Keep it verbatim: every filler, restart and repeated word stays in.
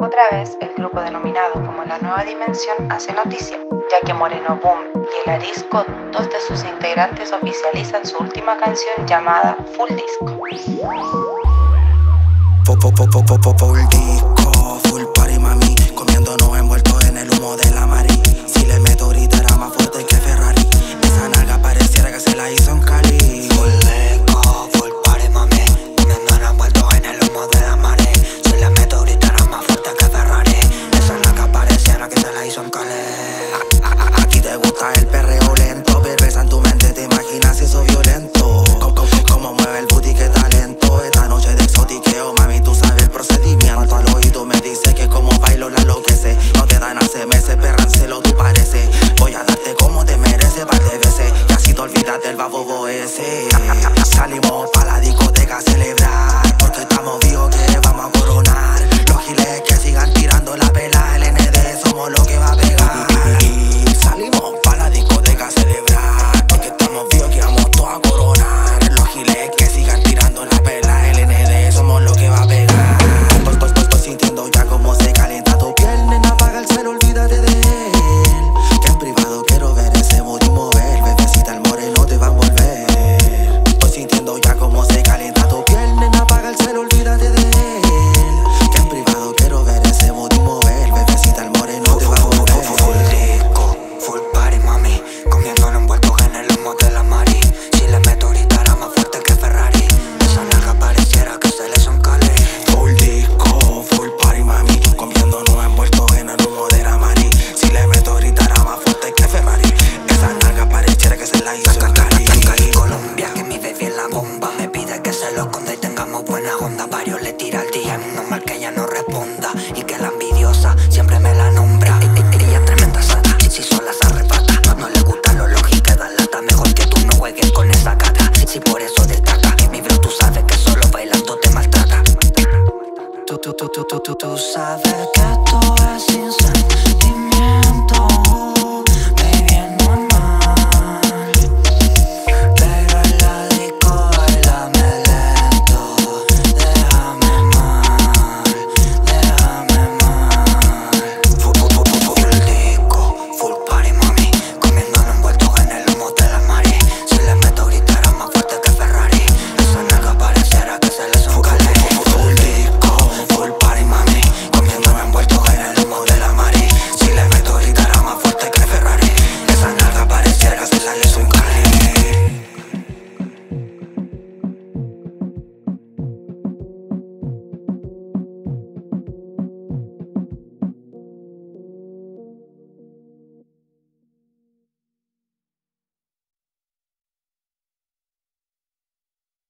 Otra vez, el grupo denominado como La Nueva Dimensión hace noticia, ya que Moreno Boom y El Arisco, dos de sus integrantes, oficializan su última canción llamada Full Disco. Full disco, full party mami, comiéndonos envueltos en el humo de la mari. Si le meto ahorita era más fuerte que Ferrari, esa nalga pareciera que se la hizo en Cali. Full disco, full party mami, comiéndonos envueltos en el humo de la mari. Si le meto ahorita era más fuerte que Ferrari, esa nalga pareciera que se la hizo en Cali. A, a, a ti te gusta el perreo lento, perversa en tu mente, te imaginas eso violento. Como, como, como mueve el booty, qué talento. Esta noche de exotiqueo, mami, tú sabes el procedimiento. Al oído me dice que como bailo la enloquece. No te dan hace meses, perrancelo tú pareces. Voy a darte como te mereces, par de veces, y así te olvidas del babobo ese. Salimos pa' la discoteca a celebrar, porque estamos vivos que vamos a coronar. Los giles que sigan tirando la pela, L N D somos lo que va a pegar. Y salimos pa' la discoteca a celebrar, porque estamos vivos que vamos todos a coronar. Los giles que sigan tirando la pela, L N D somos lo que va a pegar. Pues, pues, pues, estoy sintiendo ya como se calienta tu piel, nena, apaga el cel, olvídate de él. Que en privado quiero ver ese booty mover, bebecita, el moreno te va a envolver. Estoy sintiendo ya como se calienta tu piel, nena, apaga el cel, olvídate de él. Que en privado quiero ver ese booty mover, bebecita, el moreno te va a envolver. Full disco, full party mami, comiéndonos envueltos en el humo de la mari. Si le meto ahorita era más fuerte que Ferrari, esa nalga pareciera que se le son Cali. Full disco, full party mami, comiéndonos envueltos en el humo de la mari. Si le meto ahorita era más fuerte que Ferrari, esa nalga pareciera que se la hizo en Cali. Cali, Colombia, que mi baby es la bomba, me pide que se lo esconda y tengamos buena onda. Varios le tira el D M, normal que ella no responda, y que la envidiosa siempre me la nombra. E- e- Ella es tremenda sata, si sola se arrebata. No, no le gusta lo lógico, da lata. Mejor que tú no juegues con esa gata, si, si por eso destaca. Mi bro, tú sabes que solo bailando te maltrata. Tú, tú, tú, tú, tú, tú, tú sabes que esto es sincero.